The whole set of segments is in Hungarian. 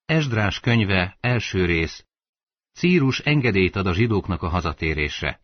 Esdrás könyve, első rész. Círus engedélyt ad a zsidóknak a hazatérésre.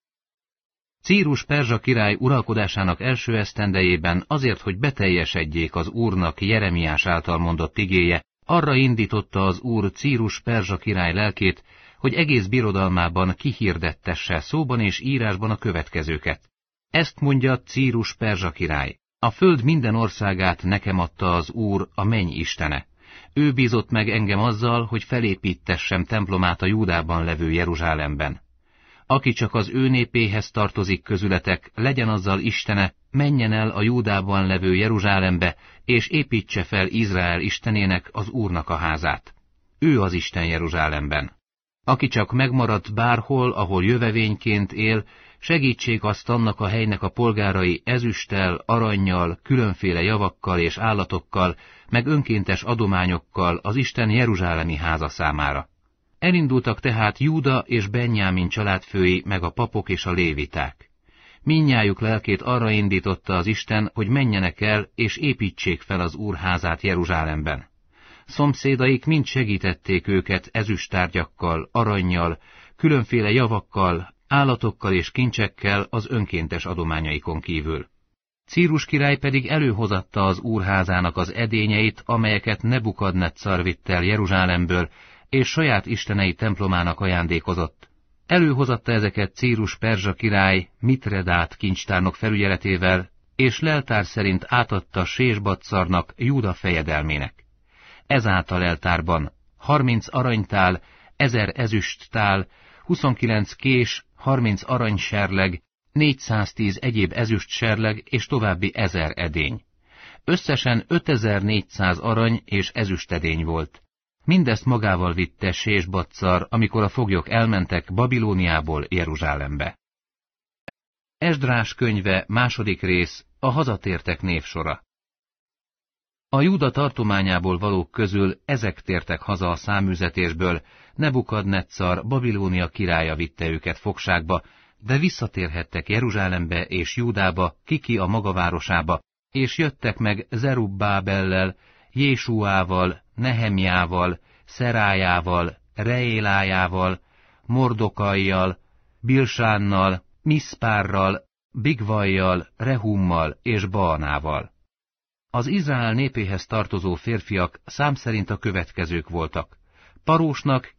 Círus perzsa király uralkodásának első esztendejében azért, hogy beteljesedjék az Úrnak Jeremiás által mondott igéje, arra indította az Úr Círus perzsa király lelkét, hogy egész birodalmában kihirdettesse szóban és írásban a következőket. Ezt mondja Círus perzsa király: a föld minden országát nekem adta az Úr, a menny istene. Ő bízott meg engem azzal, hogy felépítessem templomát a Júdában levő Jeruzsálemben. Aki csak az ő népéhez tartozik közületek, legyen azzal istene, menjen el a Júdában levő Jeruzsálembe, és építse fel Izrael istenének, az Úrnak a házát. Ő az Isten Jeruzsálemben. Aki csak megmaradt bárhol, ahol jövevényként él, segítsék azt annak a helynek a polgárai ezüsttel, arannyal, különféle javakkal és állatokkal, meg önkéntes adományokkal az Isten jeruzsálemi háza számára. Elindultak tehát Júda és Benjámin családfői, meg a papok és a léviták. Mindnyájuk lelkét arra indította az Isten, hogy menjenek el és építsék fel az Úr házát Jeruzsálemben. Szomszédaik mind segítették őket ezüsttárgyakkal, arannyal, különféle javakkal, állatokkal és kincsekkel az önkéntes adományaikon kívül. Círus király pedig előhozatta az úrházának az edényeit, amelyeket Nebukadneccar vitt el Jeruzsálemből, és saját istenei templomának ajándékozott. Előhozatta ezeket Círus perzsa király Mitredát kincstárnok felügyeletével, és leltár szerint átadta Sésbaccarnak, Júda fejedelmének. Ezáltal leltárban 30 aranytál, 1000 ezüsttál, 29 kés, 30 aranyserleg, 410 egyéb ezüstserleg és további 1000 edény. Összesen 5400 arany és ezüstedény volt. Mindezt magával vitte Sésbaccar, amikor a foglyok elmentek Babilóniából Jeruzsálembe. Esdrás könyve, második rész, a hazatértek névsora. A Júda tartományából valók közül ezek tértek haza a száműzetésből, Nebukadneccar, Babilónia királya vitte őket fogságba, de visszatérhettek Jeruzsálembe és Júdába, ki a maga városába, és jöttek meg Zerubbábellel, Jésuával, Nehemjával, Szerájával, Reélájával, Mordokajjal, Bilsánnal, Miszpárral, Bigvajjal, Rehummal és Baanával. Az Izrael népéhez tartozó férfiak szám szerint a következők voltak: Parósnak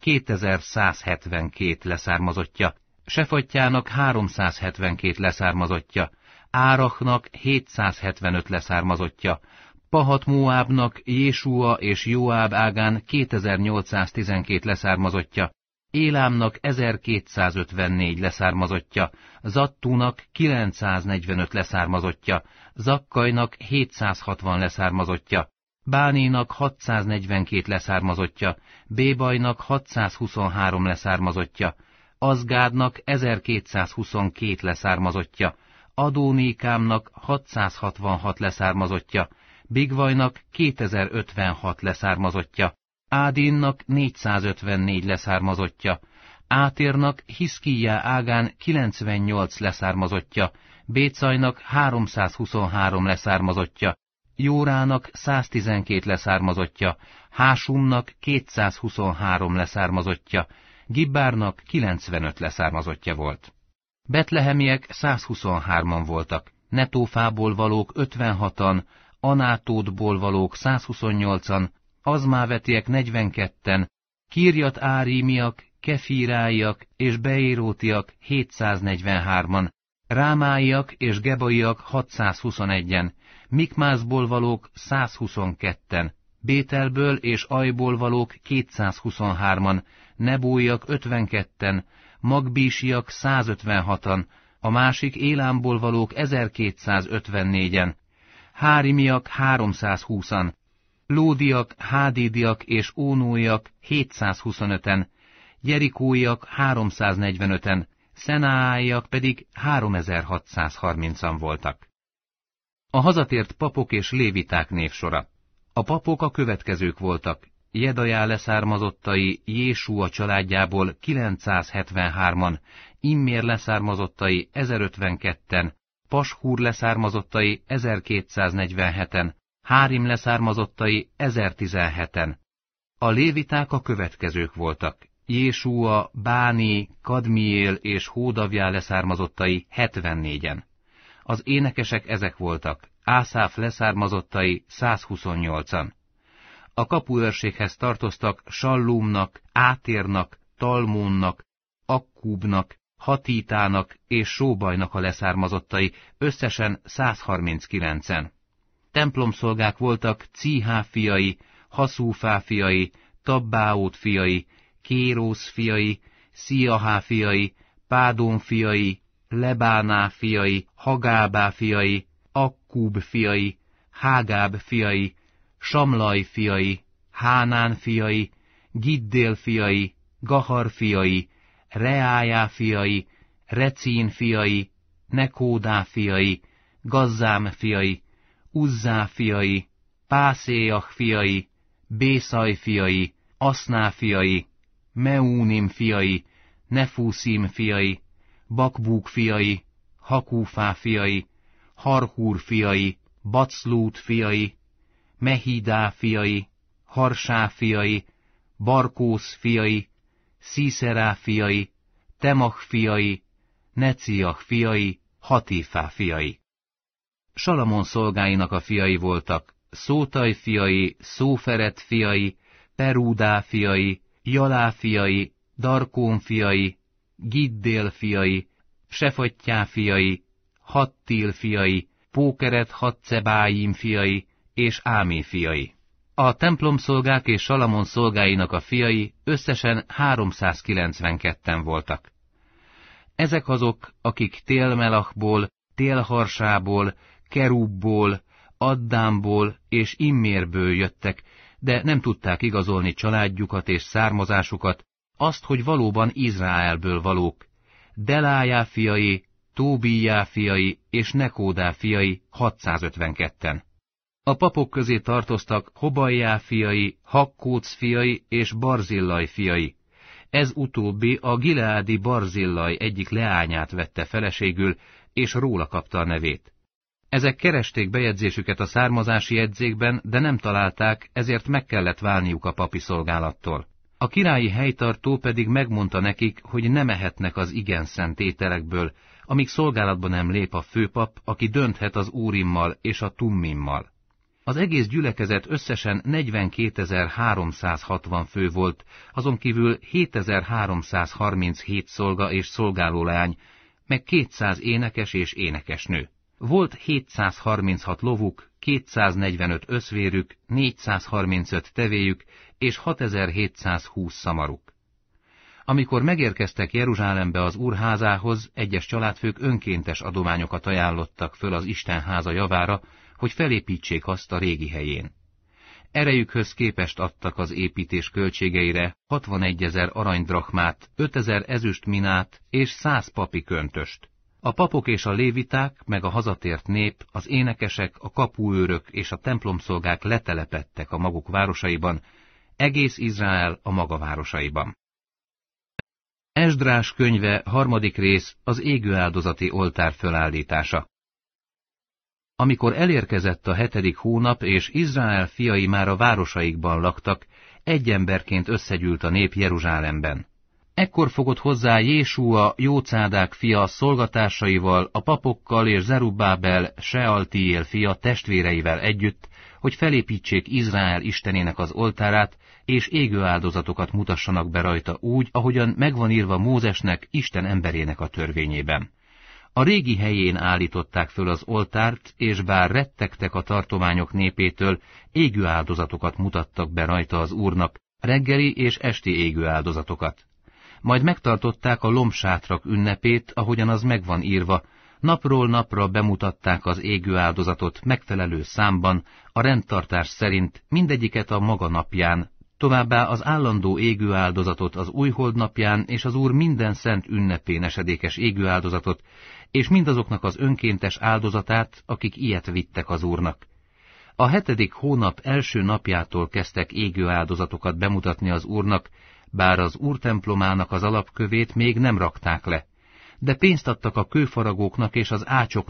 2172 leszármazottja, Sefattyának 372 leszármazottja, Árachnak 775 leszármazottja, Pahat-Móábnak Jésua és Jóáb ágán 2812 leszármazottja, Élámnak 1254 leszármazottja, Zattúnak 945 leszármazottja, Zakkajnak 760 leszármazottja, Bánénak 642 leszármazottja, Bébajnak 623 leszármazottja, Azgádnak 1222 leszármazottja, Adónikámnak 666 leszármazottja, Bigvajnak 2056 leszármazottja, Ádinnak 454 leszármazottja, Átérnak Hiszkíjá ágán 98 leszármazottja, Bécajnak 323 leszármazottja, Jórának 112 leszármazottja, Hásumnak 223 leszármazottja, Gibbárnak 95 leszármazottja volt. Betlehemiek 123-an voltak, Netófából valók 56-an, Anátódból valók 128-an, Azmávetiek 42-en, Kirjat árímiak, Kefíráiak és Beérótiak 743-an, Rámáiak és Gebaiak 621-en, Mikmászból valók 122-en, Bételből és Ajból valók 223-an, Nebóiak 52-en, Magbísiak 156-an, a másik Élámból valók 1254-en, Hárimiak 320-an, Lódiak, Hádídiak és Ónóiak 725-en, Jerikóiak 345-en, Szenááiak pedig 3630-an voltak. A hazatért papok és léviták névsora. A papok a következők voltak: Jedajá leszármazottai Jésua családjából 973-an, Immér leszármazottai 1052-en, Pashúr leszármazottai 1247-en, Hárim leszármazottai 1017-en. A léviták a következők voltak: Jésúa, Báni, Kadmiél és Hódavjá leszármazottai 74-en. Az énekesek ezek voltak: Ászáf leszármazottai 128-an. A kapuőrséghez tartoztak Sallumnak, Átérnak, Talmónnak, Akkúbnak, Hatítának és Sóbajnak a leszármazottai, összesen 139-en. Templomszolgák voltak Cíhá fiai, Haszúfá fiai, Tabbáót fiai, Kérósz fiai, Sziahá fiai, Pádón fiai, Lebáná fiai, Hagábá fiai, Akkúb fiai, Hágáb fiai, Samlaj fiai, Hánán fiai, Giddél fiai, Gahar fiai, Reájá fiai, Recín fiai, Nekódá fiai, Gazzám fiai, Uzzá fiai, Pászéach fiai, Bészaj fiai, Aszná fiai, Meúnim fiai, Nefúszim fiai, Bakbúk fiai, Hakúfá fiai, Harhúr fiai, Baclút fiai, Mehidá fiai, Harsá fiai, Barkósz fiai, Szíszerá fiai, Temach fiai, Neciach fiai, Hatífá fiai. Salamon szolgáinak a fiai voltak: Szótaj fiai, Szóferet fiai, Perúdá fiai, Jalá fiai, Darkón fiai, Giddél fiai, Sefattyá fiai, Hattil fiai, Pókeret Hatszebáim fiai és Ámé fiai. A templomszolgák és Salamon szolgáinak a fiai összesen 392-en voltak. Ezek azok, akik Télmelachból, Télharsából, Kerúbból, Addámból és Immérből jöttek, de nem tudták igazolni családjukat és származásukat, azt, hogy valóban Izraelből valók: Delájá fiai, Tóbíjá fiai és Nekódá fiai 652-en. A papok közé tartoztak Hobajjá fiai, Hakkóc fiai és Barzillaj fiai. Ez utóbbi a gileádi Barzillaj egyik leányát vette feleségül, és róla kapta a nevét. Ezek keresték bejegyzésüket a származási jegyzékben, de nem találták, ezért meg kellett válniuk a papi szolgálattól. A királyi helytartó pedig megmondta nekik, hogy nem ehetnek az igen szent ételekből, amíg szolgálatba nem lép a főpap, aki dönthet az Úrimmal és a Tummimmal. Az egész gyülekezet összesen 42.360 fő volt, azon kívül 7.337 szolga és szolgálóleány, meg 200 énekes és énekesnő. Volt 736 lovuk, 245 összvérük, 435 tevéjük és 6720 szamaruk. Amikor megérkeztek Jeruzsálembe az Úrházához, egyes családfők önkéntes adományokat ajánlottak föl az Isten háza javára, hogy felépítsék azt a régi helyén. Erejükhöz képest adtak az építés költségeire 61 000 aranydrachmát, 5 000 ezüstminát és 100 papi köntöst. A papok és a léviták, meg a hazatért nép, az énekesek, a kapuőrök és a templomszolgák letelepedtek a maguk városaiban, egész Izrael a maga városaiban. Esdrás könyve, 3. rész, az égőáldozati oltár fölállítása. Amikor elérkezett a 7. hónap, és Izrael fiai már a városaikban laktak, egy emberként összegyűlt a nép Jeruzsálemben. Ekkor fogott hozzá Jésúa, Jócádák fia szolgatársaival, a papokkal és Zerubbábel, Sealtiél fia testvéreivel együtt, hogy felépítsék Izrael istenének az oltárát, és égőáldozatokat mutassanak be rajta úgy, ahogyan megvan írva Mózesnek, Isten emberének a törvényében. A régi helyén állították föl az oltárt, és bár rettegtek a tartományok népétől, égőáldozatokat mutattak be rajta az Úrnak, reggeli és esti égőáldozatokat. Majd megtartották a lombsátrak ünnepét, ahogyan az megvan írva, napról napra bemutatták az égőáldozatot megfelelő számban, a rendtartás szerint mindegyiket a maga napján, továbbá az állandó égőáldozatot az újhold napján és az Úr minden szent ünnepén esedékes égőáldozatot, és mindazoknak az önkéntes áldozatát, akik ilyet vittek az Úrnak. A 7. hónap első napjától kezdtek égőáldozatokat bemutatni az Úrnak, bár az Úr templomának az alapkövét még nem rakták le, de pénzt adtak a kőfaragóknak és az ácsoknak,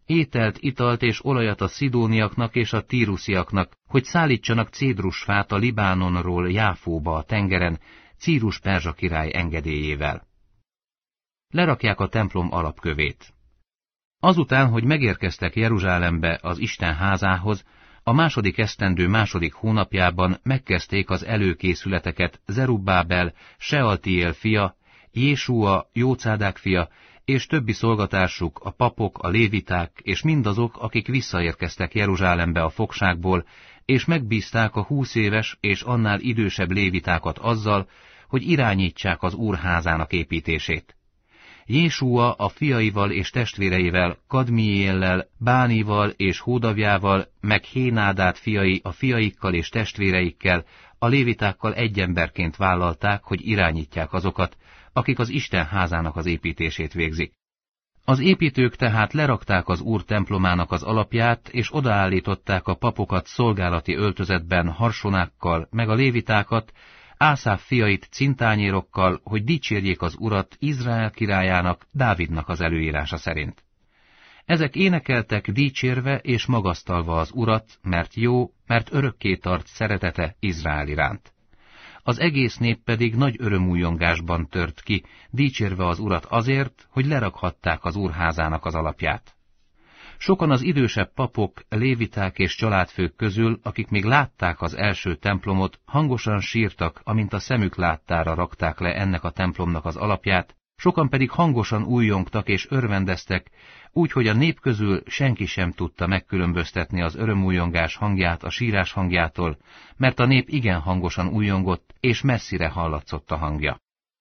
ételt, italt és olajat a szidóniaknak és a tírusziaknak, hogy szállítsanak cédrusfát a Libánonról Jáfóba a tengeren, Círus perzsa király engedélyével. Lerakják a templom alapkövét. Azután, hogy megérkeztek Jeruzsálembe az Isten házához, a második esztendő második hónapjában megkezdték az előkészületeket Zerubbábel, Sealtiél fia, Jésúa, Jócádák fia, és többi szolgatársuk, a papok, a léviták, és mindazok, akik visszaérkeztek Jeruzsálembe a fogságból, és megbízták a 20 éves és annál idősebb lévitákat azzal, hogy irányítsák az Úr házának építését. Jésúa a fiaival és testvéreivel, Kadmiéllel, Bánival és Hódavjával, meg Hénádát fiai a fiaikkal és testvéreikkel, a lévitákkal egy emberként vállalták, hogy irányítják azokat, akik az Isten házának az építését végzik. Az építők tehát lerakták az Úr templomának az alapját, és odaállították a papokat szolgálati öltözetben harsonákkal, meg a lévitákat, Ászáf fiait cintányérokkal, hogy dicsérjék az Urat Izrael királyának, Dávidnak az előírása szerint. Ezek énekeltek dicsérve és magasztalva az Urat, mert jó, mert örökké tart szeretete Izrael iránt. Az egész nép pedig nagy örömújongásban tört ki, dicsérve az Urat azért, hogy lerakhatták az Úrházának az alapját. Sokan az idősebb papok, léviták és családfők közül, akik még látták az első templomot, hangosan sírtak, amint a szemük láttára rakták le ennek a templomnak az alapját, sokan pedig hangosan újjongtak és örvendeztek, úgy, hogy a nép közül senki sem tudta megkülönböztetni az örömújongás hangját a sírás hangjától, mert a nép igen hangosan újjongott, és messzire hallatszott a hangja.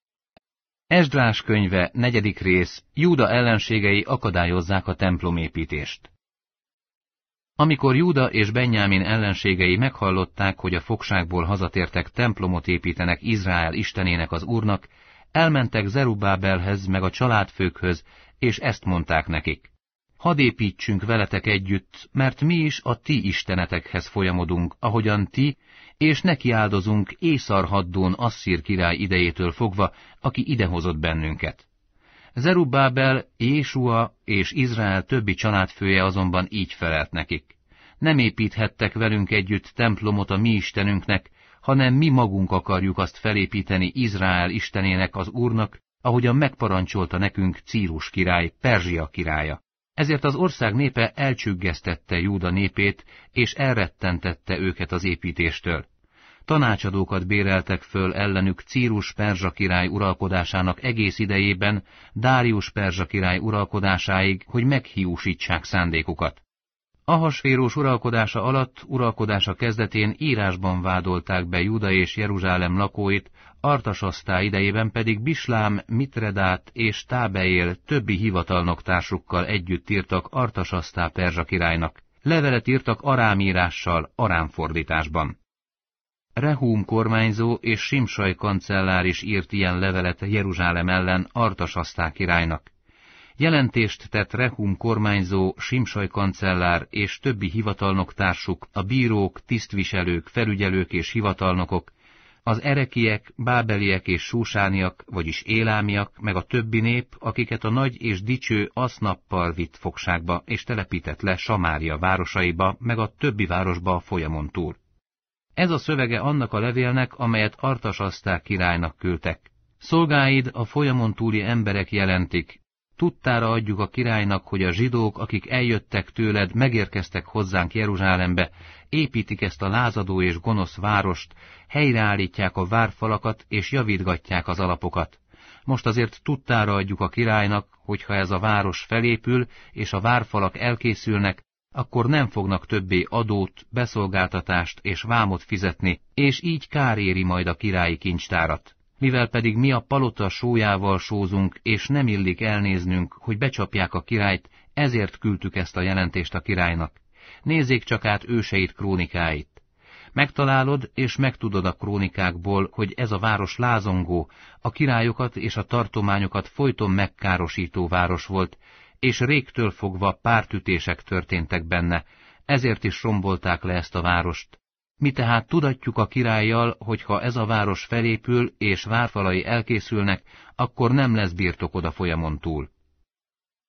Esdrás könyve, 4. rész, Júda ellenségei akadályozzák a templomépítést. Amikor Júda és Benjámin ellenségei meghallották, hogy a fogságból hazatértek templomot építenek Izrael istenének az Úrnak, elmentek Zerubbábelhez meg a családfőkhöz, és ezt mondták nekik. Hadd építsünk veletek együtt, mert mi is a ti istenetekhez folyamodunk, ahogyan ti, és nekiáldozunk Észarhaddón Asszír király idejétől fogva, aki idehozott bennünket. Zerubbábel, Jésúa és Izrael többi családfője azonban így felelt nekik. Nem építhettek velünk együtt templomot a mi istenünknek, hanem mi magunk akarjuk azt felépíteni Izrael istenének az Úrnak, ahogyan megparancsolta nekünk Círus király, Perzsia királya. Ezért az ország népe elcsüggesztette Júda népét, és elrettentette őket az építéstől. Tanácsadókat béreltek föl ellenük Círus perzsa király uralkodásának egész idejében, Dárius perzsa király uralkodásáig, hogy meghiúsítsák szándékukat. Ahasvérós uralkodása alatt, uralkodása kezdetén írásban vádolták be Júda és Jeruzsálem lakóit, Artasasztá idejében pedig Bislám, Mitredát és Tábeél többi hivatalnoktársukkal együtt írtak Artasasztá perzsa királynak. Levelet írtak arámírással, arámfordításban. Rehum kormányzó és Simsaj kancellár is írt ilyen levelet Jeruzsálem ellen Artasasztá királynak. Jelentést tett Rehum kormányzó, Simsaj kancellár és többi hivatalnoktársuk, a bírók, tisztviselők, felügyelők és hivatalnokok, az erekiek, bábeliek és súsániak, vagyis élámiak, meg a többi nép, akiket a nagy és dicső Asznappal vitt fogságba, és telepített le Samária városaiba, meg a többi városba a folyamon túl. Ez a szövege annak a levélnek, amelyet Artasasztá királynak küldtek. Szolgáid, a folyamon túli emberek jelentik, tudtára adjuk a királynak, hogy a zsidók, akik eljöttek tőled, megérkeztek hozzánk Jeruzsálembe, építik ezt a lázadó és gonosz várost, helyreállítják a várfalakat és javítgatják az alapokat. Most azért tudtára adjuk a királynak, hogy ha ez a város felépül és a várfalak elkészülnek, akkor nem fognak többé adót, beszolgáltatást és vámot fizetni, és így kár éri majd a királyi kincstárat. Mivel pedig mi a palota sójával sózunk, és nem illik elnéznünk, hogy becsapják a királyt, ezért küldtük ezt a jelentést a királynak. Nézzék csak át őseit krónikáit. Megtalálod, és megtudod a krónikákból, hogy ez a város lázongó, a királyokat és a tartományokat folyton megkárosító város volt, és régtől fogva pártütések történtek benne, ezért is rombolták le ezt a várost. Mi tehát tudatjuk a királlyal, hogy ha ez a város felépül és várfalai elkészülnek, akkor nem lesz birtokod a folyamon túl.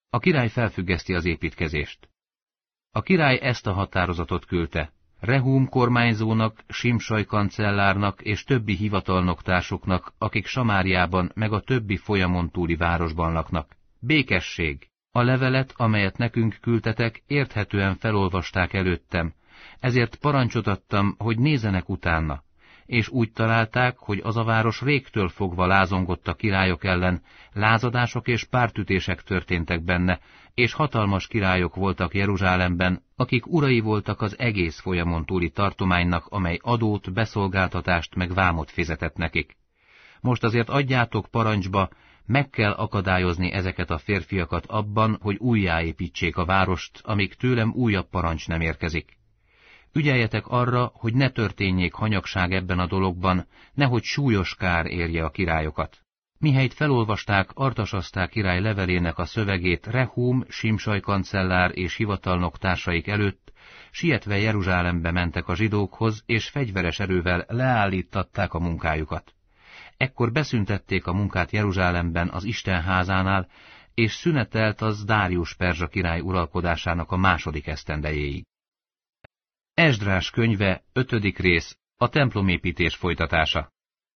A király felfüggeszti az építkezést. A király ezt a határozatot küldte Rehum kormányzónak, Simsaj kancellárnak és többi hivatalnoktársuknak, akik Samáriában meg a többi folyamon túli városban laknak. Békesség! A levelet, amelyet nekünk küldtetek, érthetően felolvasták előttem, ezért parancsot adtam, hogy nézzenek utána, és úgy találták, hogy az a város régtől fogva lázongott a királyok ellen, lázadások és pártütések történtek benne, és hatalmas királyok voltak Jeruzsálemben, akik urai voltak az egész folyamon túli tartománynak, amely adót, beszolgáltatást meg vámot fizetett nekik. Most azért adjátok parancsba, meg kell akadályozni ezeket a férfiakat abban, hogy újjáépítsék a várost, amíg tőlem újabb parancs nem érkezik. Ügyeljetek arra, hogy ne történjék hanyagság ebben a dologban, nehogy súlyos kár érje a királyokat. Mihelyt felolvasták Artasasztá király levelének a szövegét Rehum, Simsaj kancellár és hivatalnok társaik előtt, sietve Jeruzsálembe mentek a zsidókhoz, és fegyveres erővel leállítatták a munkájukat. Ekkor beszüntették a munkát Jeruzsálemben az Isten házánál, és szünetelt az Dárius perzsa király uralkodásának a 2. esztendejéig. Esdrás könyve, 5. rész, a templomépítés folytatása.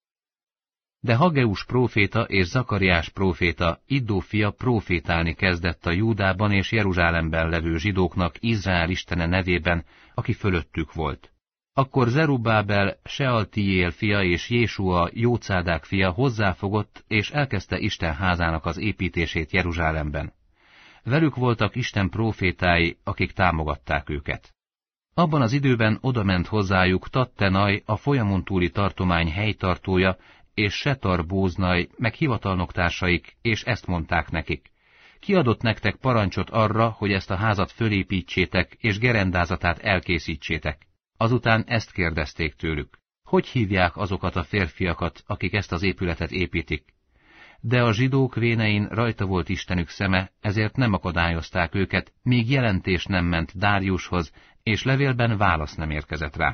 De Hageus próféta és Zakariás próféta, Iddó fia prófétálni kezdett a Júdában és Jeruzsálemben levő zsidóknak Izrael istene nevében, aki fölöttük volt. Akkor Zerubábel, Sealtiél fia és Jésua, Jócádák fia hozzáfogott, és elkezdte Isten házának az építését Jeruzsálemben. Velük voltak Isten prófétái, akik támogatták őket. Abban az időben odament hozzájuk Tattenaj, a folyamon túli tartomány helytartója, és Setar Bóznaj, meg hivatalnoktársaik, és ezt mondták nekik. Kiadott nektek parancsot arra, hogy ezt a házat fölépítsétek, és gerendázatát elkészítsétek. Azután ezt kérdezték tőlük. Hogy hívják azokat a férfiakat, akik ezt az épületet építik? De a zsidók vénein rajta volt Istenük szeme, ezért nem akadályozták őket, míg jelentés nem ment Dáriushoz, és levélben válasz nem érkezett rá.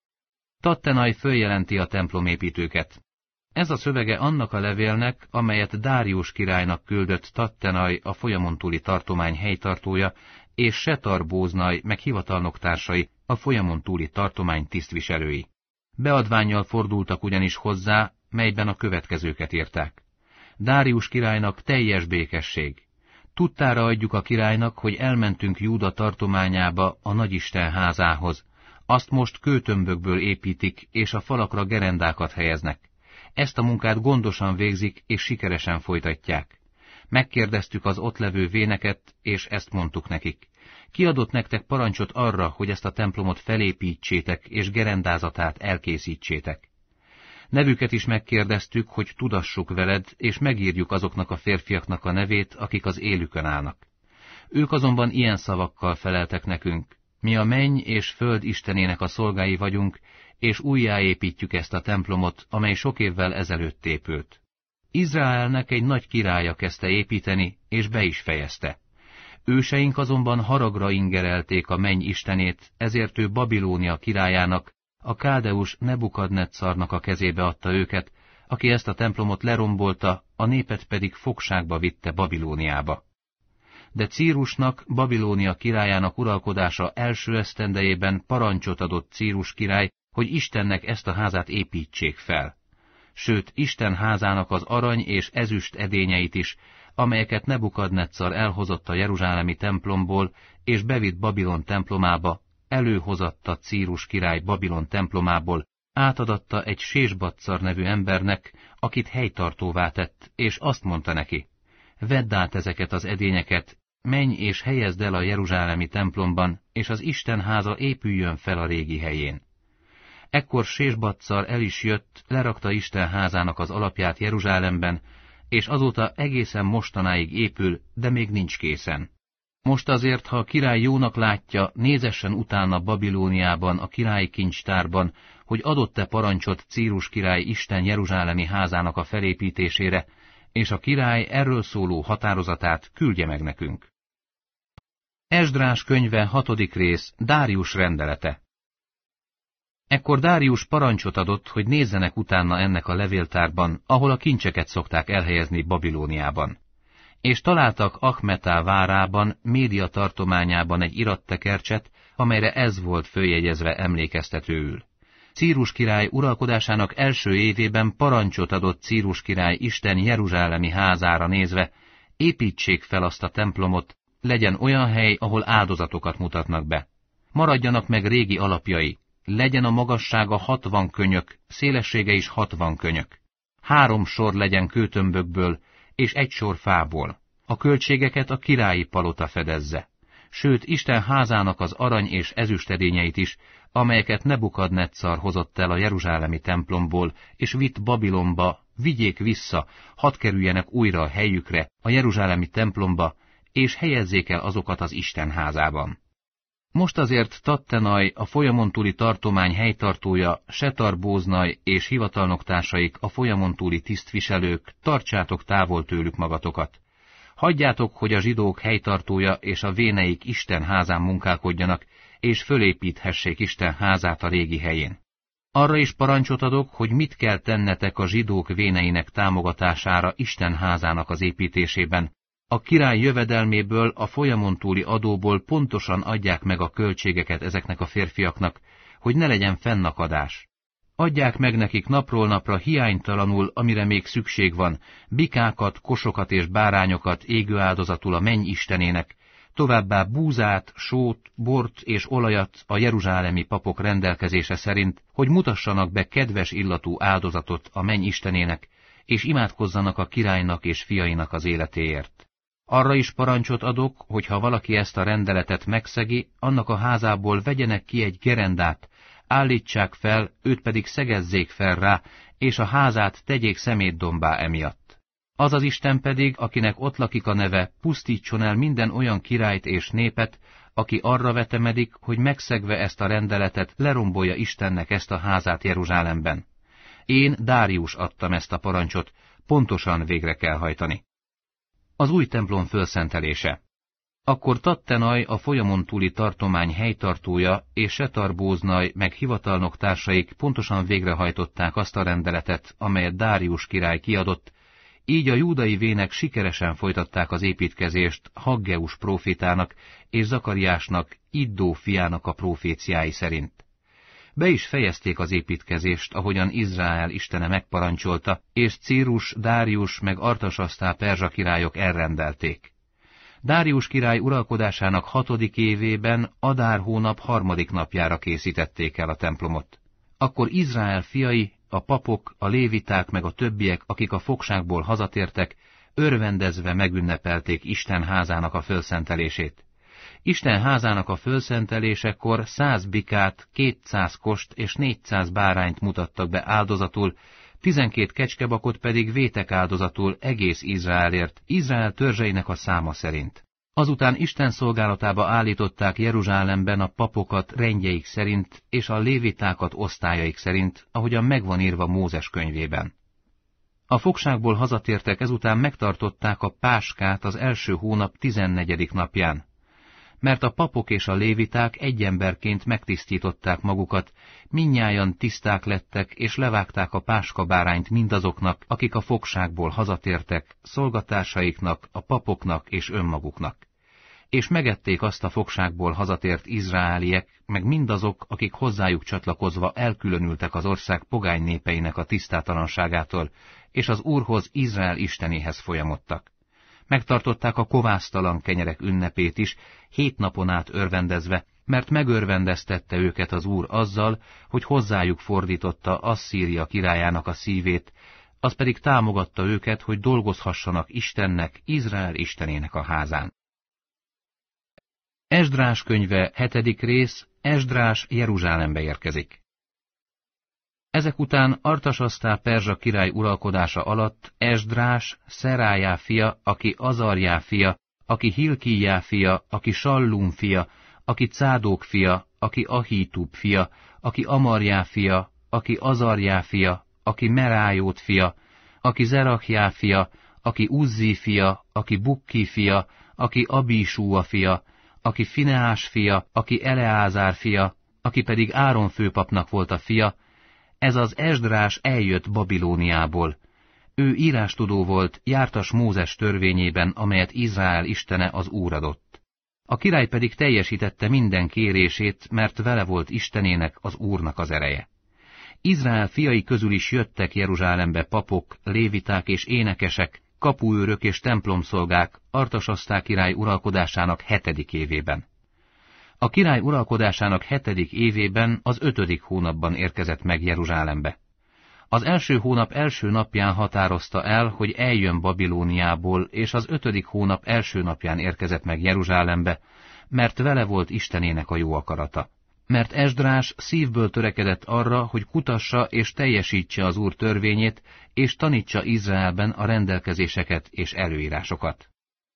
Tattenaj följelenti a templomépítőket. Ez a szövege annak a levélnek, amelyet Dárius királynak küldött Tattenaj, a folyamon túli tartomány helytartója, és Setar Bóznaj meg hivatalnoktársai, a folyamon túli tartomány tisztviselői. Beadvánnyal fordultak ugyanis hozzá, melyben a következőket írták. Dárius királynak teljes békesség. Tudtára adjuk a királynak, hogy elmentünk Júda tartományába, a Nagyisten házához. Azt most kőtömbökből építik, és a falakra gerendákat helyeznek. Ezt a munkát gondosan végzik, és sikeresen folytatják. Megkérdeztük az ott levő véneket, és ezt mondtuk nekik. Kiadott nektek parancsot arra, hogy ezt a templomot felépítsétek, és gerendázatát elkészítsétek. Nevüket is megkérdeztük, hogy tudassuk veled, és megírjuk azoknak a férfiaknak a nevét, akik az élükön állnak. Ők azonban ilyen szavakkal feleltek nekünk. Mi a menny és föld istenének a szolgái vagyunk, és újjáépítjük ezt a templomot, amely sok évvel ezelőtt épült. Izraelnek egy nagy királya kezdte építeni, és be is fejezte. Őseink azonban haragra ingerelték a menny istenét, ezért ő Babilónia királyának, a káldeus Nebukadnetszarnak a kezébe adta őket, aki ezt a templomot lerombolta, a népet pedig fogságba vitte Babilóniába. De Círusnak, Babilónia királyának uralkodása első esztendejében parancsot adott Círus király, hogy Istennek ezt a házát építsék fel. Sőt, Isten házának az arany és ezüst edényeit is, amelyeket Nebukadnetzar elhozott a jeruzsálemi templomból, és bevitt Babilon templomába, előhozatta Círus király Babilon templomából, átadatta egy Sésbatszar nevű embernek, akit helytartóvá tett, és azt mondta neki, vedd át ezeket az edényeket, menj és helyezd el a jeruzsálemi templomban, és az Isten háza épüljön fel a régi helyén. Ekkor Sésbatszar el is jött, lerakta Isten házának az alapját Jeruzsálemben, és azóta egészen mostanáig épül, de még nincs készen. Most azért, ha a király jónak látja, nézessen utána Babilóniában, a királyi kincstárban, hogy adott-e parancsot Círus király Isten jeruzsálemi házának a felépítésére, és a király erről szóló határozatát küldje meg nekünk. Esdrás könyve 6. rész, Dárius rendelete. Ekkor Dárius parancsot adott, hogy nézzenek utána ennek a levéltárban, ahol a kincseket szokták elhelyezni Babilóniában. És találtak Achmetá várában, Média tartományában egy irattekercset, amelyre ez volt följegyezve emlékeztetőül. Círus király uralkodásának első évében parancsot adott Círus király Isten jeruzsálemi házára nézve, építsék fel azt a templomot, legyen olyan hely, ahol áldozatokat mutatnak be. Maradjanak meg régi alapjai, legyen a magassága 60 könyök, szélessége is 60 könyök. 3 sor legyen kőtömbökből, és 1 sor fából. A költségeket a királyi palota fedezze. Sőt, Isten házának az arany és ezüstedényeit is, amelyeket Nebukadneccar hozott el a jeruzsálemi templomból, és vitt Babilonba, vigyék vissza, hadd kerüljenek újra a helyükre, a jeruzsálemi templomba, és helyezzék el azokat az Isten házában. Most azért Tattenai, a folyamon túli tartomány helytartója, Setar-Bóznai és hivatalnoktársaik, a folyamon túli tisztviselők, tartsátok távol tőlük magatokat. Hagyjátok, hogy a zsidók helytartója és a véneik Isten házán munkálkodjanak, és fölépíthessék Isten házát a régi helyén. Arra is parancsot adok, hogy mit kell tennetek a zsidók véneinek támogatására Isten házának az építésében. A király jövedelméből, a folyamon túli adóból pontosan adják meg a költségeket ezeknek a férfiaknak, hogy ne legyen fennakadás. Adják meg nekik napról napra hiánytalanul, amire még szükség van, bikákat, kosokat és bárányokat égő áldozatul a menny istenének, továbbá búzát, sót, bort és olajat a jeruzsálemi papok rendelkezése szerint, hogy mutassanak be kedves illatú áldozatot a menny istenének, és imádkozzanak a királynak és fiainak az életéért. Arra is parancsot adok, hogy ha valaki ezt a rendeletet megszegi, annak a házából vegyenek ki egy gerendát, állítsák fel, őt pedig szegezzék fel rá, és a házát tegyék szemétdombá emiatt. Az az Isten pedig, akinek ott lakik a neve, pusztítson el minden olyan királyt és népet, aki arra vetemedik, hogy megszegve ezt a rendeletet lerombolja Istennek ezt a házát Jeruzsálemben. Én, Dárius adtam ezt a parancsot, pontosan végre kell hajtani. Az új templom fölszentelése. Akkor Tattenai, a folyamon túli tartomány helytartója, és Setar-Bóznai meg hivatalnoktársaik pontosan végrehajtották azt a rendeletet, amelyet Dárius király kiadott, így a júdai vének sikeresen folytatták az építkezést Haggeus prófétának és Zakariásnak, Iddó fiának a próféciái szerint. Be is fejezték az építkezést, ahogyan Izrael istene megparancsolta, és Círus, Dárius meg Artasasztá perzsa királyok elrendelték. Dárius király uralkodásának 6. évében, Adár hónap 3. napjára készítették el a templomot. Akkor Izrael fiai, a papok, a léviták meg a többiek, akik a fogságból hazatértek, örvendezve megünnepelték Isten házának a fölszentelését. Isten házának a fölszentelésekor 100 bikát, 200 kost és 400 bárányt mutattak be áldozatul, 12 kecskebakot pedig vétek áldozatul egész Izraelért, Izrael törzseinek a száma szerint. Azután Isten szolgálatába állították Jeruzsálemben a papokat rendjeik szerint, és a lévitákat osztályaik szerint, ahogyan megvan írva Mózes könyvében. A fogságból hazatértek, ezután megtartották a páskát az első hónap 14. napján. Mert a papok és a léviták egy emberként megtisztították magukat, mindnyájan tiszták lettek, és levágták a páskabárányt mindazoknak, akik a fogságból hazatértek, szolgatársaiknak, a papoknak és önmaguknak. És megették azt a fogságból hazatért izraeliek, meg mindazok, akik hozzájuk csatlakozva elkülönültek az ország pogány népeinek a tisztátalanságától, és az Úrhoz, Izrael istenéhez folyamodtak. Megtartották a kovásztalan kenyerek ünnepét is, 7 napon át örvendezve, mert megörvendeztette őket az Úr azzal, hogy hozzájuk fordította Asszíria királyának a szívét, az pedig támogatta őket, hogy dolgozhassanak Istennek, Izrael istenének a házán. Esdrás könyve 7. rész, Esdrás Jeruzsálembe érkezik. Ezek után Artasasztá perzsa király uralkodása alatt Esdrás, Szerájá fia, aki Azarjá fia, aki Hilkíjá fia, aki Sallum fia, aki Cádók fia, aki Ahítub fia, aki Amarjá fia, aki Azarjá fia, aki Merájót fia, aki Zerachjá fia, aki Uzzi fia, aki Bukki fia, aki Abísúa fia, aki Fineás fia, aki Eleázár fia, aki pedig Áron főpapnak volt a fia, ez az Esdrás eljött Babilóniából. Ő írástudó volt, jártas Mózes törvényében, amelyet Izrael istene az Úr adott. A király pedig teljesítette minden kérését, mert vele volt Istenének, az Úrnak az ereje. Izrael fiai közül is jöttek Jeruzsálembe papok, léviták és énekesek, kapuőrök és templomszolgák Artasasztá király uralkodásának 7. évében. A király uralkodásának 7. évében az 5. hónapban érkezett meg Jeruzsálembe. Az első hónap első napján határozta el, hogy eljön Babilóniából, és az 5. hónap első napján érkezett meg Jeruzsálembe, mert vele volt Istenének a jó akarata. Mert Esdrás szívből törekedett arra, hogy kutassa és teljesítse az Úr törvényét, és tanítsa Izraelben a rendelkezéseket és előírásokat.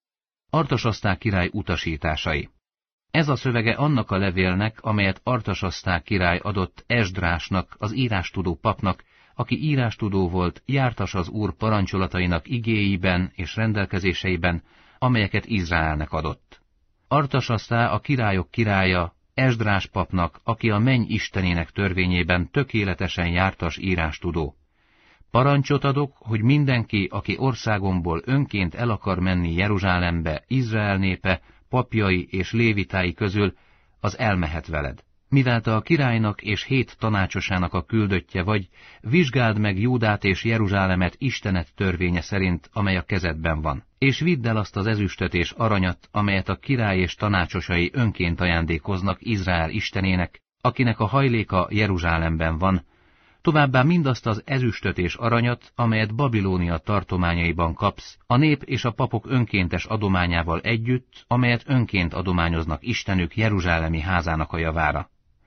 Artasasztá király utasításai. Ez a szövege annak a levélnek, amelyet Artasasztá király adott Esdrásnak, az írástudó papnak, aki írástudó volt, jártas az Úr parancsolatainak igéiben és rendelkezéseiben, amelyeket Izraelnek adott. Artasasztá a királyok királya, Esdrás papnak, aki a menny istenének törvényében tökéletesen jártas írástudó. Parancsot adok, hogy mindenki, aki országomból önként el akar menni Jeruzsálembe, Izrael népe, papjai és lévitái közül, az elmehet veled. Mivel te a királynak és 7 tanácsosának a küldöttje vagy, vizsgáld meg Júdát és Jeruzsálemet Istened törvénye szerint, amely a kezedben van, és vidd el azt az ezüstöt és aranyat, amelyet a király és tanácsosai önként ajándékoznak Izrael Istenének, akinek a hajléka Jeruzsálemben van, továbbá mindazt az ezüstöt és aranyat, amelyet Babilónia tartományaiban kapsz, a nép és a papok önkéntes adományával együtt, amelyet önként adományoznak Istenük jeruzsálemi házának a javára.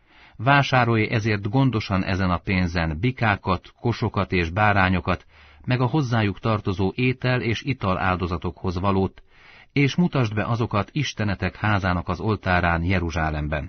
Vásárolj ezért gondosan ezen a pénzen bikákat, kosokat és bárányokat, meg a hozzájuk tartozó étel és ital áldozatokhoz valót, és mutasd be azokat Istenetek házának az oltárán Jeruzsálemben.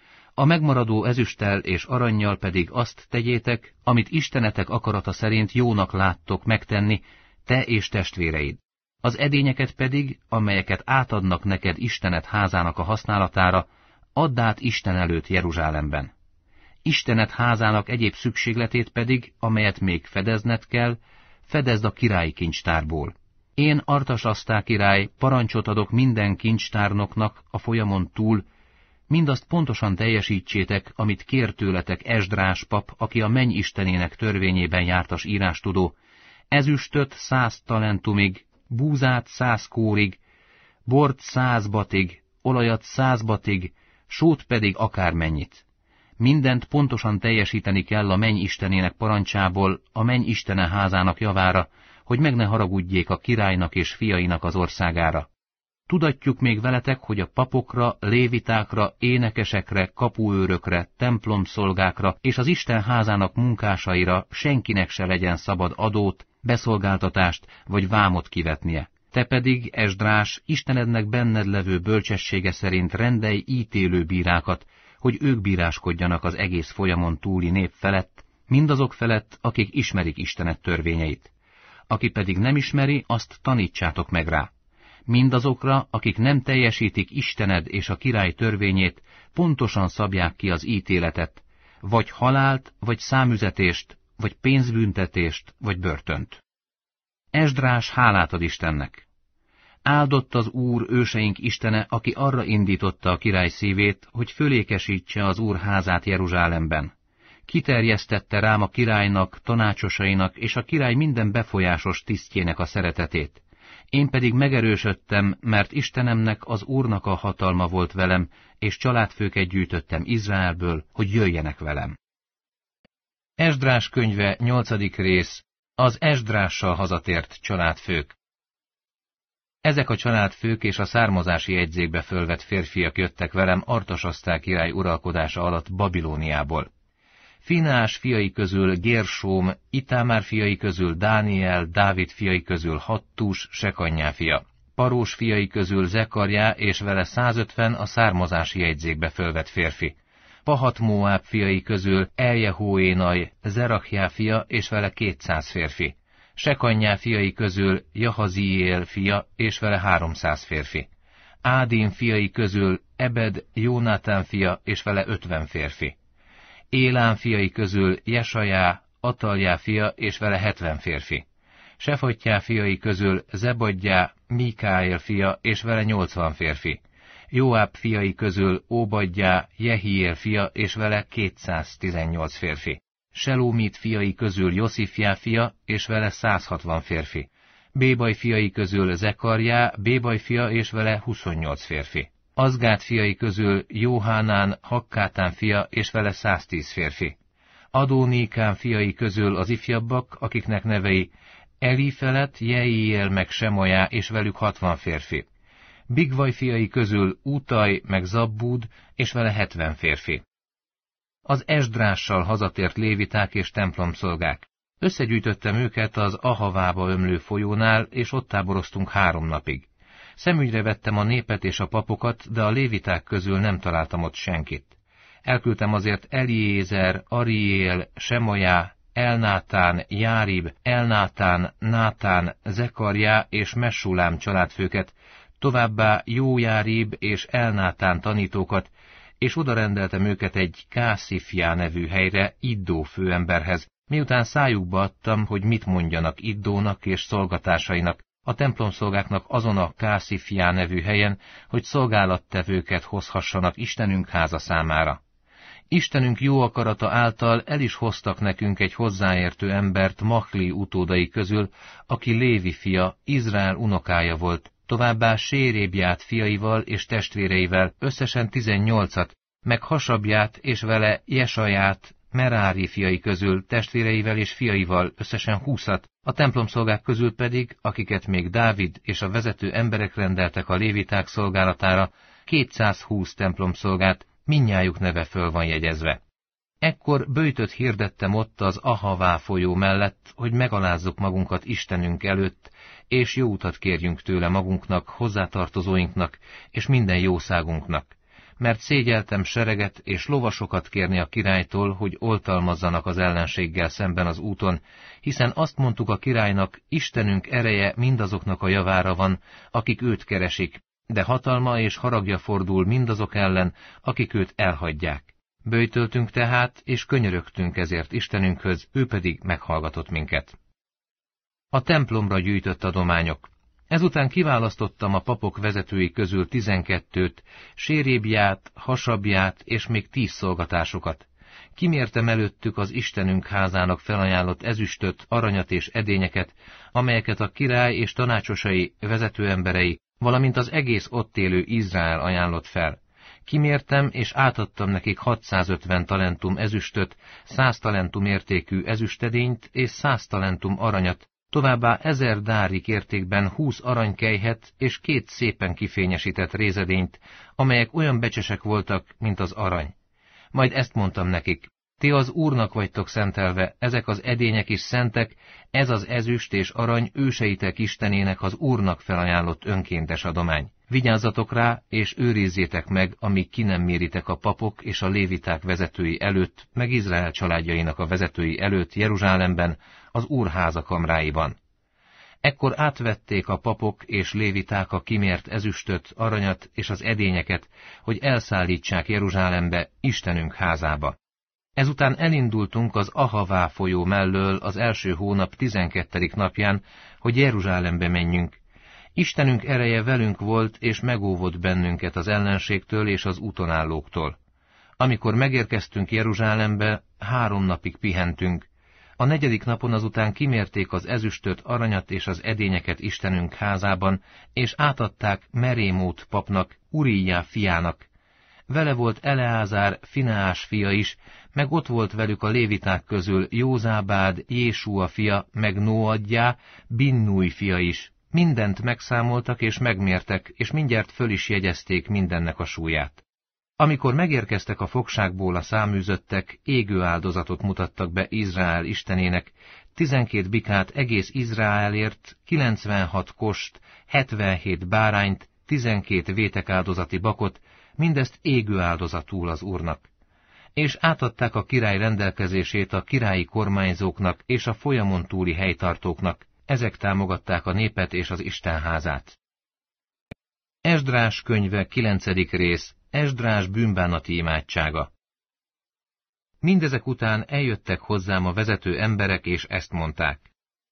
A megmaradó ezüsttel és arannyal pedig azt tegyétek, amit Istenetek akarata szerint jónak láttok megtenni, te és testvéreid. Az edényeket pedig, amelyeket átadnak neked Istenet házának a használatára, add át Isten előtt Jeruzsálemben. Istenet házának egyéb szükségletét pedig, amelyet még fedezned kell, fedezd a királyi kincstárból. Én, Artasasztá király, parancsot adok minden kincstárnoknak a folyamon túl, mindazt pontosan teljesítsétek, amit kér tőletek Esdrás pap, aki a menny istenének törvényében jártas írástudó, ezüstöt 100 talentumig, búzát 100 kórig, bort 100 batig, olajat 100 batig, sót pedig akármennyit. Mindent pontosan teljesíteni kell a menny istenének parancsából, a menny istene házának javára, hogy meg ne haragudjék a királynak és fiainak az országára. Tudatjuk még veletek, hogy a papokra, lévitákra, énekesekre, kapuőrökre, templomszolgákra és az Isten házának munkásaira senkinek se legyen szabad adót, beszolgáltatást vagy vámot kivetnie. Te pedig, Esdrás, Istenednek benned levő bölcsessége szerint rendelj ítélő bírákat, hogy ők bíráskodjanak az egész folyamon túli nép felett, mindazok felett, akik ismerik Istenet törvényeit. Aki pedig nem ismeri, azt tanítsátok meg rá. Mindazokra, akik nem teljesítik Istened és a király törvényét, pontosan szabják ki az ítéletet, vagy halált, vagy számüzetést, vagy pénzbüntetést, vagy börtönt. Esdrás hálát ad Istennek. Áldott az Úr őseink Istene, aki arra indította a király szívét, hogy fölékesítse az Úr házát Jeruzsálemben. Kiterjesztette rám a királynak, tanácsosainak és a király minden befolyásos tisztjének a szeretetét. Én pedig megerősödtem, mert Istenemnek, az Úrnak a hatalma volt velem, és családfőket gyűjtöttem Izraelből, hogy jöjjenek velem. Esdrás könyve 8. rész. Az Esdrással hazatért családfők. Ezek a családfők és a származási jegyzékbe fölvett férfiak jöttek velem Artasasztá király uralkodása alatt Babilóniából. Fineás fiai közül Gérsóm, Itámár fiai közül Dániel, Dávid fiai közül Hattus, Sekanyá fia. Parós fiai közül Zekarjá és vele 150 a származási jegyzékbe fölvett férfi. Pahat-Móáb fiai közül Eljehóénaj, Zerachjá fia és vele 200 férfi. Sekanyá fiai közül Jahaziél fia és vele 300 férfi. Ádin fiai közül Ebed, Jónátán fia és vele 50 férfi. Élán fiai közül Jesajá, Ataljá fia és vele 70 férfi. Sefattyá fiai közül Zebadjá, Mikáél fia, és vele 80 férfi. Jóáb fiai közül Óbadjá, Jehiél fia, és vele 218 férfi. Selómit fiai közül Joszifjá fia, és vele 160 férfi. Bébaj fiai közül Zekarjá, Bébaj fia, és vele 28 férfi. Azgát fiai közül Jóhánán, Hakkátán fia, és vele 110 férfi. Adónikán fiai közül az ifjabbak, akiknek nevei Elifelet, Jeiél meg Semajá, és velük 60 férfi. Bigvaj fiai közül Utaj meg Zabbúd, és vele 70 férfi. Az Esdrással hazatért léviták és templomszolgák. Összegyűjtöttem őket az Ahavába ömlő folyónál, és ott táboroztunk 3 napig. Szemügyre vettem a népet és a papokat, de a léviták közül nem találtam ott senkit. Elküldtem azért Eliézer, Ariél, Semajá, Elnátán, Járib, Elnátán, Nátán, Zekarjá és Messulám családfőket, továbbá Jójárib és Elnátán tanítókat, és odarendeltem őket egy Kászifjá nevű helyre, Iddó főemberhez, miután szájukba adtam, hogy mit mondjanak Iddónak és szolgatásainak, a templomszolgáknak azon a Kászifjá nevű helyen, hogy szolgálattevőket hozhassanak Istenünk háza számára. Istenünk jó akarata által el is hoztak nekünk egy hozzáértő embert Mahli utódai közül, aki Lévi fia, Izrael unokája volt, továbbá Sérébját fiaival és testvéreivel összesen 18-at, meg Hasabját és vele Jesaját, Merári fiai közül testvéreivel és fiaival összesen 20-at, a templomszolgák közül pedig, akiket még Dávid és a vezető emberek rendeltek a léviták szolgálatára, 220 templomszolgát, mindnyájuk neve föl van jegyezve. Ekkor böjtöt hirdettem ott az Ahavá folyó mellett, hogy megalázzuk magunkat Istenünk előtt, és jó utat kérjünk tőle magunknak, hozzátartozóinknak, és minden jószágunknak, mert szégyeltem sereget és lovasokat kérni a királytól, hogy oltalmazzanak az ellenséggel szemben az úton, hiszen azt mondtuk a királynak, Istenünk ereje mindazoknak a javára van, akik őt keresik, de hatalma és haragja fordul mindazok ellen, akik őt elhagyják. Böjtöltünk tehát, és könyörögtünk ezért Istenünkhöz, ő pedig meghallgatott minket. A templomra gyűjtött adományok. Ezután kiválasztottam a papok vezetői közül 12-t, Sérébját, Hasabját és még 10 szolgatásokat. Kimértem előttük az Istenünk házának felajánlott ezüstöt, aranyat és edényeket, amelyeket a király és tanácsosai, vezetőemberei, valamint az egész ott élő Izrael ajánlott fel. Kimértem és átadtam nekik 650 talentum ezüstöt, 100 talentum értékű ezüstedényt és 100 talentum aranyat, továbbá 1000 dárik értékben 20 aranykelyhet és 2 szépen kifényesített rézedényt, amelyek olyan becsesek voltak, mint az arany. Majd ezt mondtam nekik, ti az Úrnak vagytok szentelve, ezek az edények is szentek, ez az ezüst és arany őseitek Istenének az Úrnak felajánlott önkéntes adomány. Vigyázzatok rá, és őrizzétek meg, amíg ki nem méritek a papok és a léviták vezetői előtt, meg Izrael családjainak a vezetői előtt Jeruzsálemben, az Úr háza kamráiban. Ekkor átvették a papok és léviták a kimért ezüstöt, aranyat és az edényeket, hogy elszállítsák Jeruzsálembe, Istenünk házába. Ezután elindultunk az Ahavá folyó mellől az első hónap 12. napján, hogy Jeruzsálembe menjünk. Istenünk ereje velünk volt, és megóvott bennünket az ellenségtől és az útonállóktól. Amikor megérkeztünk Jeruzsálembe, 3 napig pihentünk. A 4. napon azután kimérték az ezüstöt, aranyat és az edényeket Istenünk házában, és átadták Merémót papnak, Urijjá fiának. Vele volt Eleázár, Fineás fia is, meg ott volt velük a léviták közül Józábád, Jésúa fia, meg Nóadjá, Binnúj fia is. Mindent megszámoltak és megmértek, és mindjárt föl is jegyezték mindennek a súlyát. Amikor megérkeztek a fogságból a száműzöttek, égő áldozatot mutattak be Izrael istenének, 12 bikát egész Izraelért, 96 kost, 77 bárányt, 12 vétekáldozati bakot, mindezt égő áldozatul az Úrnak. És átadták a király rendelkezését a királyi kormányzóknak és a folyamon túli helytartóknak, ezek támogatták a népet és az Istenházát. Esdrás könyve 9. rész, Esdrás bűnbánati imádsága. Mindezek után eljöttek hozzám a vezető emberek, és ezt mondták.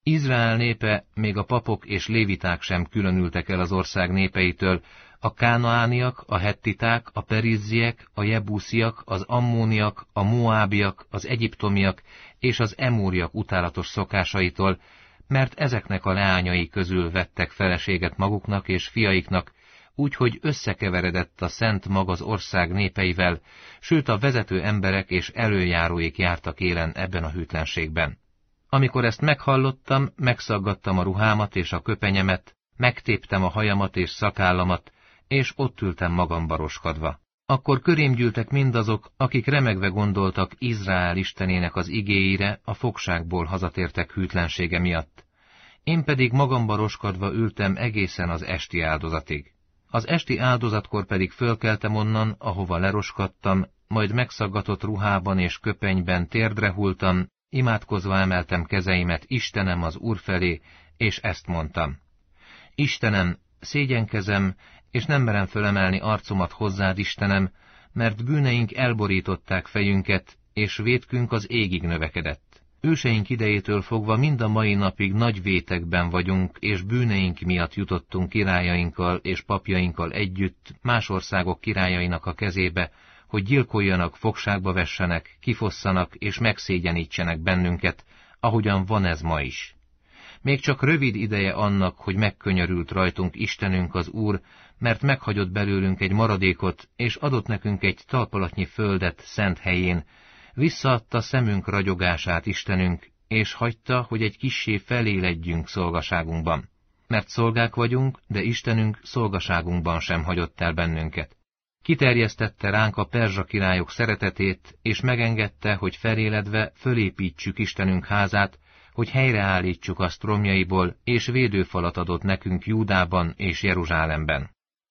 Izrael népe, még a papok és léviták sem különültek el az ország népeitől, a kánaániak, a hettiták, a perizziek, a jebúsziak, az ammóniak, a moábiak, az egyiptomiak és az emóriak utálatos szokásaitól, mert ezeknek a leányai közül vettek feleséget maguknak és fiaiknak, úgyhogy összekeveredett a szent mag az ország népeivel, sőt a vezető emberek és előjáróik jártak élen ebben a hűtlenségben. Amikor ezt meghallottam, megszaggattam a ruhámat és a köpenyemet, megtéptem a hajamat és szakállamat, és ott ültem magamba roskadva. Akkor körém gyűltek mindazok, akik remegve gondoltak Izrael istenének az igéire, a fogságból hazatértek hűtlensége miatt. Én pedig magamba roskadva ültem egészen az esti áldozatig. Az esti áldozatkor pedig fölkeltem onnan, ahova leroskadtam, majd megszaggatott ruhában és köpenyben térdre hulltam, imádkozva emeltem kezeimet Istenem az Úr felé, és ezt mondtam. Istenem, szégyenkezem, és nem merem fölemelni arcomat hozzád, Istenem, mert bűneink elborították fejünket, és vétkünk az égig növekedett. Őseink idejétől fogva mind a mai napig nagy vétekben vagyunk, és bűneink miatt jutottunk királyainkkal és papjainkkal együtt más országok királyainak a kezébe, hogy gyilkoljanak, fogságba vessenek, kifosszanak és megszégyenítsenek bennünket, ahogyan van ez ma is. Még csak rövid ideje annak, hogy megkönyörült rajtunk Istenünk az Úr, mert meghagyott belőlünk egy maradékot, és adott nekünk egy talpalatnyi földet szent helyén, visszaadta szemünk ragyogását Istenünk, és hagyta, hogy egy kissé feléledjünk szolgaságunkban. Mert szolgák vagyunk, de Istenünk szolgaságunkban sem hagyott el bennünket. Kiterjesztette ránk a perzsa királyok szeretetét, és megengedte, hogy feléledve fölépítsük Istenünk házát, hogy helyreállítsuk azt romjaiból, és védőfalat adott nekünk Júdában és Jeruzsálemben.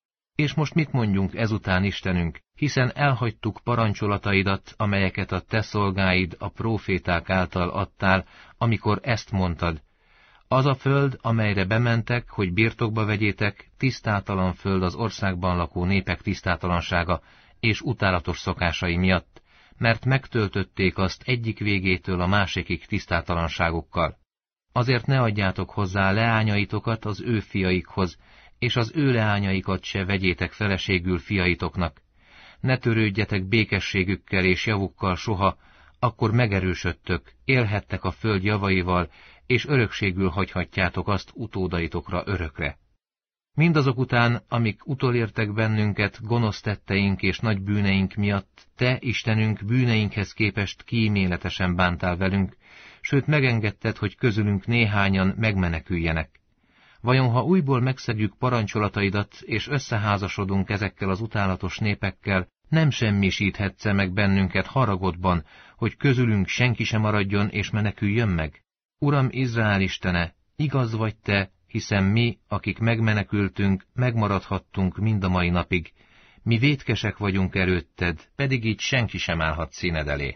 És most mit mondjunk ezután, Istenünk, hiszen elhagytuk parancsolataidat, amelyeket a te szolgáid, a próféták által adtál, amikor ezt mondtad. Az a föld, amelyre bementek, hogy birtokba vegyétek, tisztátalan föld az országban lakó népek tisztátalansága és utálatos szokásai miatt, mert megtöltötték azt egyik végétől a másikig tisztátalanságokkal. Azért ne adjátok hozzá leányaitokat az ő fiaikhoz, és az ő leányaikat se vegyétek feleségül fiaitoknak. Ne törődjetek békességükkel és javukkal soha, akkor megerősödtök, élhettek a föld javaival, és örökségül hagyhatjátok azt utódaitokra örökre. Mindazok után, amik utolértek bennünket gonosz tetteink és nagy bűneink miatt, te, Istenünk, bűneinkhez képest kíméletesen bántál velünk, sőt megengedted, hogy közülünk néhányan megmeneküljenek. Vajon ha újból megszegjük parancsolataidat, és összeházasodunk ezekkel az utálatos népekkel, nem semmisíthetsz meg bennünket haragodban, hogy közülünk senki sem maradjon és meneküljön meg? Uram Izrael Istene, igaz vagy te, hiszen mi, akik megmenekültünk, megmaradhattunk mind a mai napig. Mi vétkesek vagyunk előtted, pedig így senki sem állhat színed elé.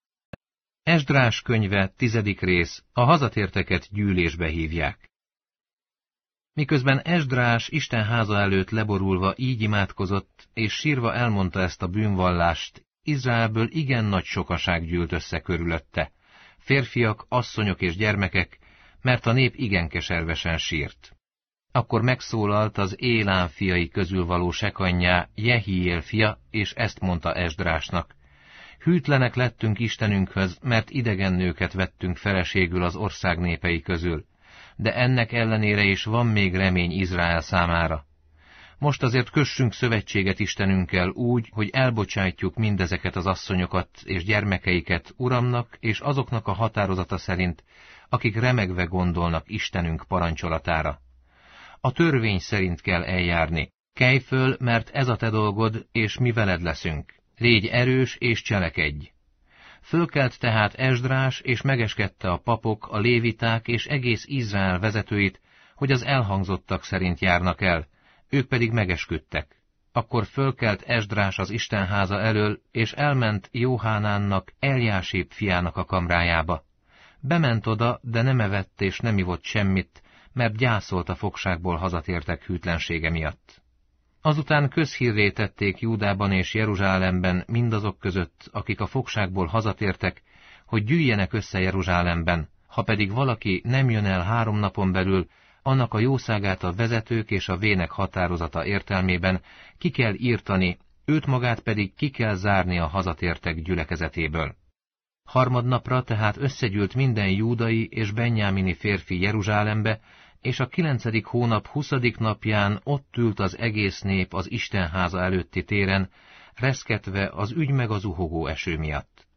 Esdrás könyve, 10. rész, a hazatérteket gyűlésbe hívják. Miközben Esdrás Isten háza előtt leborulva így imádkozott, és sírva elmondta ezt a bűnvallást, Izraelből igen nagy sokaság gyűlt össze körülötte. Férfiak, asszonyok és gyermekek, mert a nép igen keservesen sírt. Akkor megszólalt az Élán fiai közül való Sekanyjá, Jehiél fia, és ezt mondta Esdrásnak. Hűtlenek lettünk Istenünkhöz, mert idegen nőket vettünk feleségül az ország népei közül. De ennek ellenére is van még remény Izrael számára. Most azért kössünk szövetséget Istenünkkel úgy, hogy elbocsátjuk mindezeket az asszonyokat és gyermekeiket Uramnak és azoknak a határozata szerint, akik remegve gondolnak Istenünk parancsolatára. A törvény szerint kell eljárni. Kelj föl, mert ez a te dolgod, és mi veled leszünk. Légy erős és cselekedj. Fölkelt tehát Esdrás, és megeskedte a papok, a léviták és egész Izrael vezetőit, hogy az elhangzottak szerint járnak el, ők pedig megesküdtek. Akkor fölkelt Esdrás az Istenháza elől, és elment Jóhánánnak, Eljásép fiának a kamrájába. Bement oda, de nem evett és nem ivott semmit, mert gyászolt a fogságból hazatértek hűtlensége miatt. Azután közhírré tették Júdában és Jeruzsálemben mindazok között, akik a fogságból hazatértek, hogy gyűjjenek össze Jeruzsálemben, Ha pedig valaki nem jön el 3 napon belül, annak a jószágát a vezetők és a vének határozata értelmében ki kell írtani, őt magát pedig ki kell zárni a hazatértek gyülekezetéből. Harmadnapra tehát összegyűlt minden júdai és benjámini férfi Jeruzsálembe, és a 9. hónap 20. napján ott ült az egész nép az Istenháza előtti téren, reszketve az ügy meg a zuhogó eső miatt.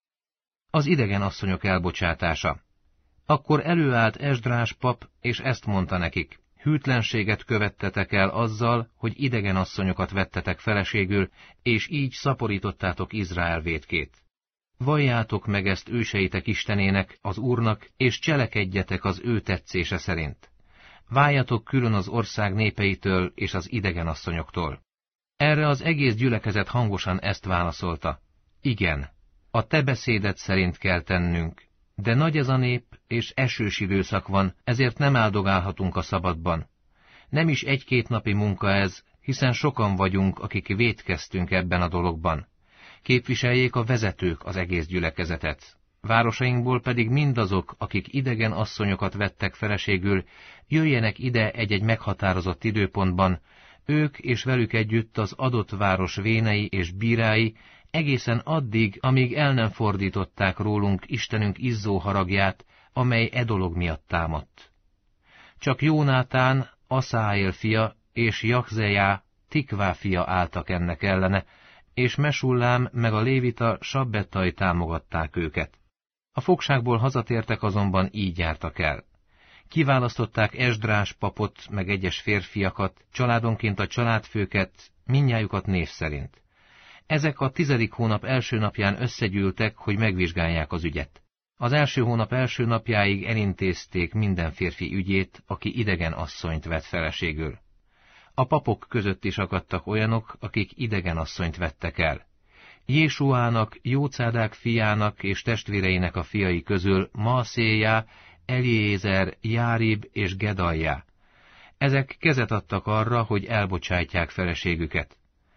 Az idegen asszonyok elbocsátása. Akkor előállt Esdrás pap, és ezt mondta nekik: hűtlenséget követtetek el azzal, hogy idegen asszonyokat vettetek feleségül, és így szaporítottátok Izrael vétkét. Valljátok meg ezt őseitek Istenének, az Úrnak, és cselekedjetek az ő tetszése szerint. Váljatok külön az ország népeitől és az idegen asszonyoktól. Erre az egész gyülekezet hangosan ezt válaszolta: igen, a te beszéded szerint kell tennünk, de nagy ez a nép, és esős időszak van, ezért nem áldogálhatunk a szabadban. Nem is 1-2 napi munka ez, hiszen sokan vagyunk, akik vétkeztünk ebben a dologban. Képviseljék a vezetők az egész gyülekezetet. Városainkból pedig mindazok, akik idegen asszonyokat vettek feleségül, jöjjenek ide egy-egy meghatározott időpontban, ők és velük együtt az adott város vénei és bírái, egészen addig, amíg el nem fordították rólunk Istenünk izzó haragját, amely e dolog miatt támadt. Csak Jónátán, Aszáél fia, és Jachzejá, Tikvá fia álltak ennek ellene, és Mesullám meg a lévita Sabbettai támogatták őket. A fogságból hazatértek azonban így jártak el. Kiválasztották Esdrás papot meg egyes férfiakat, családonként a családfőket, mindnyájukat név szerint. Ezek a 10. hónap első napján összegyűltek, hogy megvizsgálják az ügyet. Az első hónap első napjáig elintézték minden férfi ügyét, aki idegen asszonyt vett feleségül. A papok között is akadtak olyanok, akik idegen asszonyt vettek el. Jésuának, Jócádák fiának és testvéreinek a fiai közül Maaszéjá, Eliézer, Járib és Gedaljá. Ezek kezet adtak arra, hogy elbocsájtják feleségüket.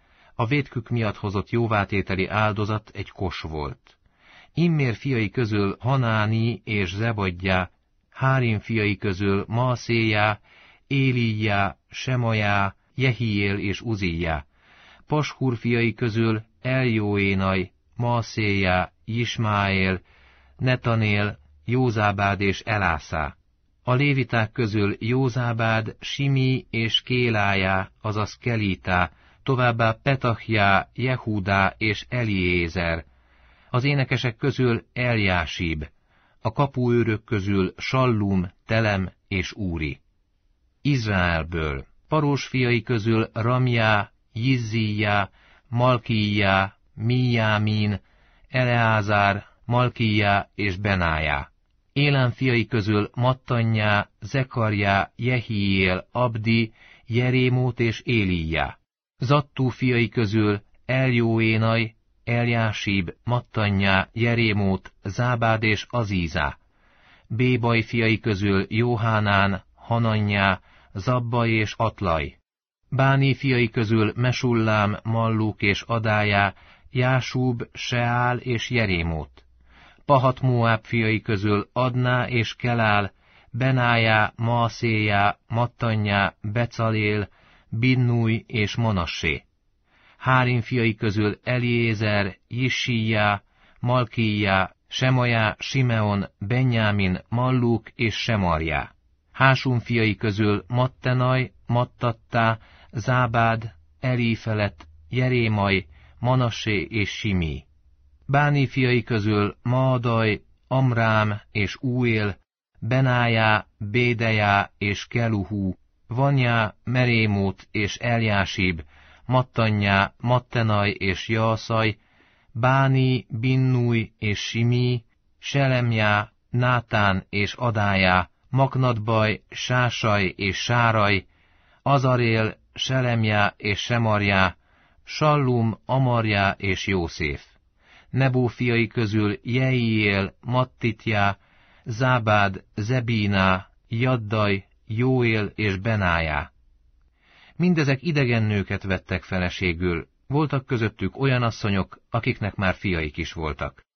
A vétkük miatt hozott jóvátételi áldozat egy kos volt. Immér fiai közül Hanáni és Zebadjá, Hárim fiai közül Maaszéjá, Élijjá, Semajá, Jehiél és Uzijjá. Pashur fiai közül Eljóénaj, Maaszéjá, Ismáél, Netanél, Józábád és Elászá. A léviták közül Józábád, Simi és Kélájá, azaz Kelítá, továbbá Petahjá, Jehúdá és Eliézer. Az énekesek közül Eljásib, a kapuőrök közül Sallum, Telem és Úri. Izraelből Parós fiai közül Ramjá, Jizzijjá, Malkijjá, Mijámin, Eleázár, Malkijjá és Benájá. Élám fiai közül Mattanjá, Zekarjá, Jehiél, Abdi, Jerémót és Élijjá. Zattú fiai közül Eljóénaj, Eljásib, Mattanjá, Jerémót, Zábád és Azízá. Bébaj fiai közül Jóhánán, Hananjá, Zabba és Atlaj. Báni fiai közül Mesullám, Malluk és Adájá, Jásúb, Seál és Jerémót. Pahat Móáb fiai közül Adná és Kelál, Benájá, Maaszéjá, Mattanjá, Becalél, Binnúj és Manassé. Hárim fiai közül Eliézer, Jissijjá, Malkijjá, Semajá, Simeon, Benjámin, Malluk és Semarjá. Hásum fiai közül Mattenaj, Mattattá, Zábád, Elífelet, Jerémaj, Manassé és Simi. Báni fiai közül Maadaj, Amrám és Úél, Benájá, Bédejá és Keluhú, Vanyá, Merémót és Eljásib, Mattanjá, Mattenaj és Jaaszaj, Báni, Binnúj és Simi, Selemjá, Nátán és Adájá, Maknadbaj, Sásaj és Sáraj, Azarél, Selemjá és Semarjá, Sallum, Amarjá és Jószéf. Nebó fiai közül Jeiél, Mattitjá, Zábád, Zebíná, Jaddaj, Jóél és Benájá. Mindezek idegen nőket vettek feleségül, voltak közöttük olyan asszonyok, akiknek már fiaik is voltak.